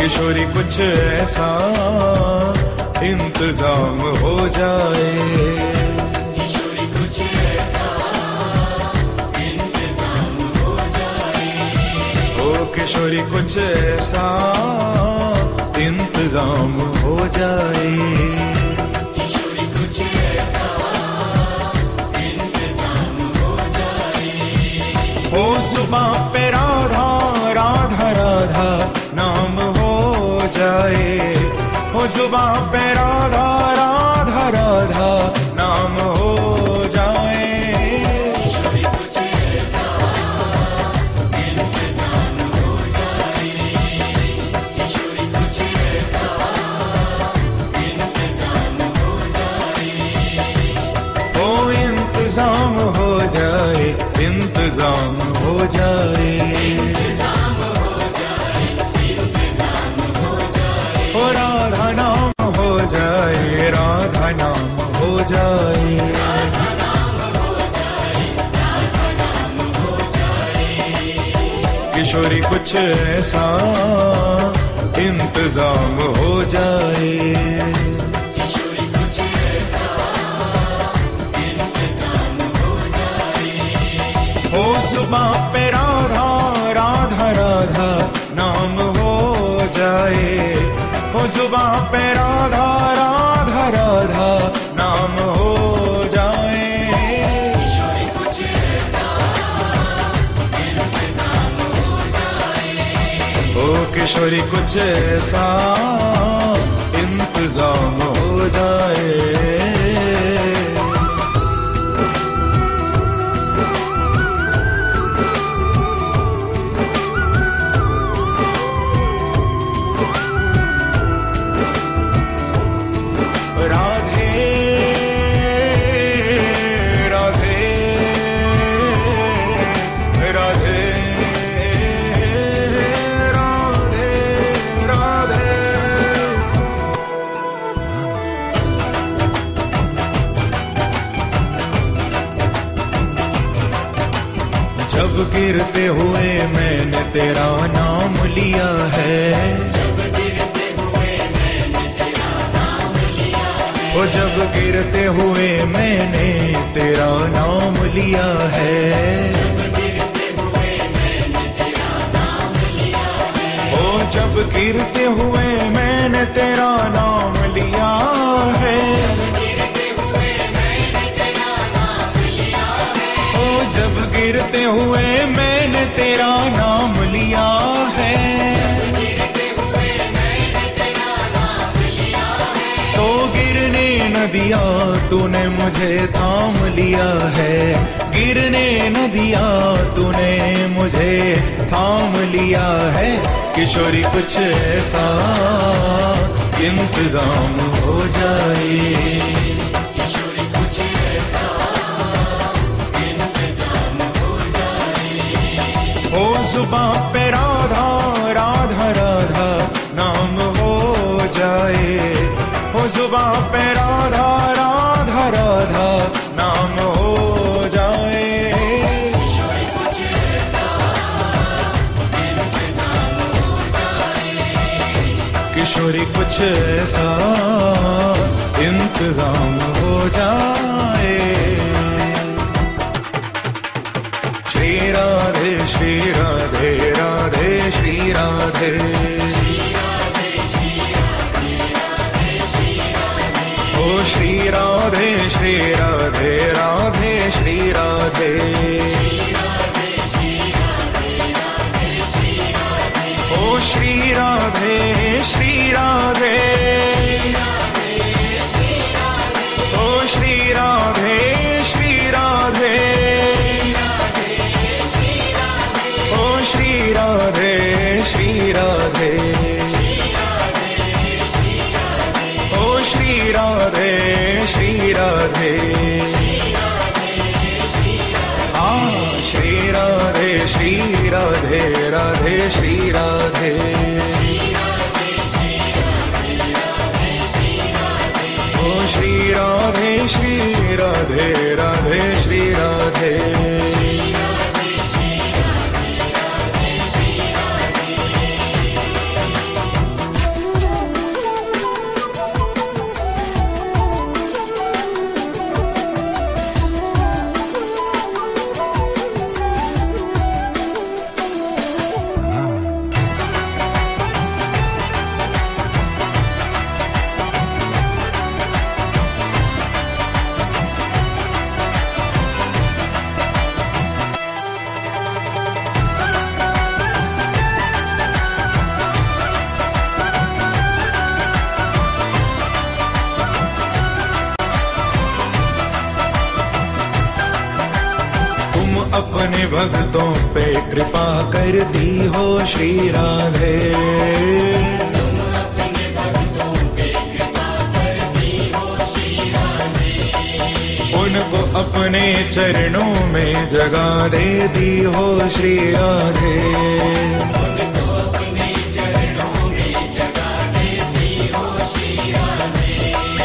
किशोरी कुछ ऐसा इंतजाम हो जाए, किशोरी कुछ ऐसा इंतजाम हो जाए, ओ किशोरी कुछ ऐसा इंतजाम हो जाए, किशोरी कुछ ऐसा इंतजाम हो जाए, हो सुबह पे राधा राधा राधा नाम हो जाए, हो जुबां पे राधा राधा राधा नाम हो जाए, किशोरी कुछ ऐसा इंतजाम हो जाए, किशोरी कुछ ऐसा इंतजाम हो जाए, ओ इंतजाम हो जाए, इंतजाम हो जाए, इंतजाम हो जाए, इंतजाम हो जाए, ओ राधा नाम हो जाए, राधा नाम हो जाए, राधा नाम हो जाए, राधा नाम हो जाए, किशोरी कुछ ऐसा इंतजाम हो जाए, किशोरी कुछ ऐसा इंतजाम हो जाए, हो सुबह पे राधा राधा राधा नाम हो जाए, हो जुबां पे राधा राधा राधा नाम हो जाए, किशोरी कुछ ऐसा इंतजाम हो जाए, ओ किशोरी कुछ ऐसा इंतजाम हो जाए, राधे राधे राधे राधे राधे, जब गिरते हुए मैंने तेरा नाम लिया है, जब गिरते हुए मैंने तेरा नाम लिया है, ओ जब गिरते हुए मैंने तेरा नाम लिया है, जब गिरते हुए मैंने तेरा नाम लिया है, ओ जब गिरते हुए मैंने तेरा नाम लिया है, गिरते हुए मैंने तेरा नाम लिया है, ओ जब गिरते हुए मैंने तेरा नाम लिया है, गिरते हुए मैंने तेरा नाम लिया है, तो गिरने न दिया तूने मुझे थाम लिया है, गिरने न दिया तूने मुझे थाम लिया है, किशोरी कुछ ऐसा इंतजाम हो जाए, किशोरी कुछ ऐसा इंतजाम हो जाए, हो जुबां पे राधा राधा राधा नाम हो जाए, हो जुबां पे राधा राधा राधा नाम हो जाए, किशोरी कुछ ऐसा इंतजाम हो जाए, किशोरी कुछ ऐसा इंतजाम हो जाए, श्री राधे श्री राधे राधे श्री राधे, ओ श्री राधे श्री राधे राधे श्री राधे, ओ श्री राधे श्री राधे, ओ श्री राधे श्री राधे, ओ श्री राधे श्री राधे, ओ श्री राधे श्री राधे, हाँ श्री राधे श्री राधे राधे श्री राधे, ओ श्री राधे श्री राधे राधे श्री राधे, भक्तों पे कृपा करती हो श्री राधे। अपने भक्तों पे कृपा करती हो श्री राधे। उनको अपने चरणों में जगा देती हो श्री राधे। उनको अपने चरणों में जगा देती हो श्री राधे।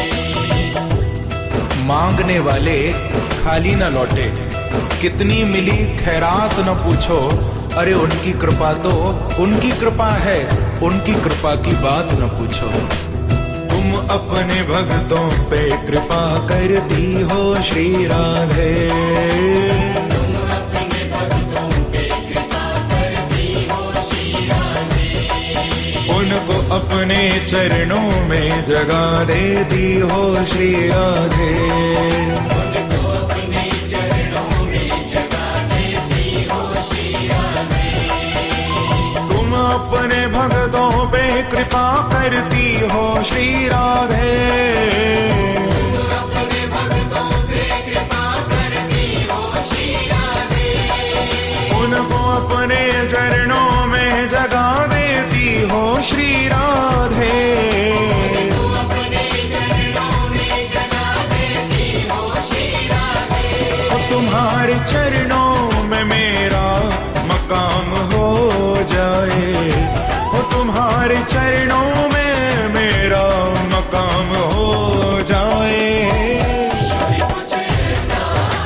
मांगने वाले खाली न लौटे, कितनी मिली खैरात न पूछो। अरे उनकी कृपा तो उनकी कृपा है, उनकी कृपा की बात न पूछो। तुम अपने भक्तों पे कृपा करती हो श्री राधे। तुम अपने भक्तों पे कृपा करती हो श्री राधे। उनको अपने चरणों में जगा देती हो श्री राधे। उनको अपने चरणों में जगा देती हो श्री राधे। तुम अपने भक्तों पे कृपा करती हो श्री राधे। तुम अपने भक्तों पे कृपा करती हो श्री राधे। उनको अपने चरणों में जगा देती हो श्री राधे। तुम अपने चरणों में जगा देती हो श्री राधे। तुम्हारे चरणों में मेरा मकाम हो जाए, वो तुम्हारे चरणों में मेरा मकाम हो जाए। ईश्वर कुछ ऐसा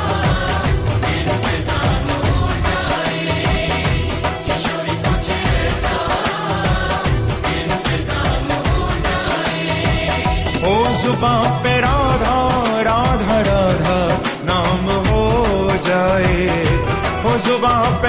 इंतजाम हो जाए। ईश्वर कुछ ऐसा इंतजाम हो जाए। ओ जुबां पे राधा राधा राधा नाम हो जाए। ओ जुबां